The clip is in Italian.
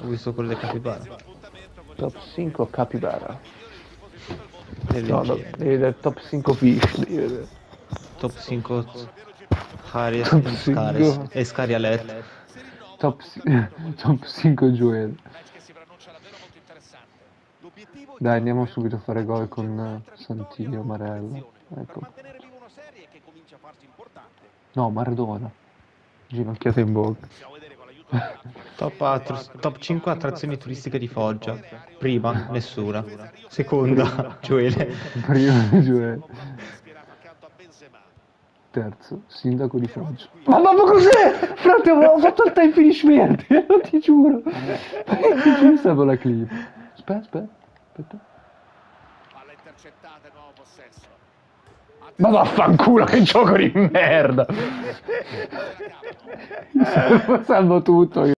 Ho visto quello del capibara. Top 5 capibara. Devi No, no, leggere. devi vedere top 5 fish, devi vedere. Top 5 Haries Top e Scares 5 e Scarialet. top, top 5 Joel. Dai, andiamo subito a fare gol con Santini o Marella. Ecco. No, Maradona. Ginocchiata in bocca. Top 5 attrazioni turistiche di Foggia. Prima, nessuna. Seconda, Gioele. Prima Joel. Terzo, sindaco di Foggia. Ma cos'è? Frate, ho fatto il time finish verde, non ti giuro. Ti giuro, stavo la clip. Aspetta. Ma vaffanculo, che gioco di merda! Salvo tutto io.